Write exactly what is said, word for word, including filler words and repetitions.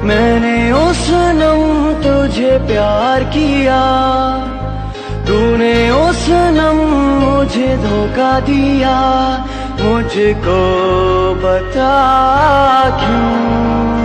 मैंने ओ सनम तुझे प्यार किया, तूने ओ सनम मुझे धोखा दिया, मुझको बता क्यों।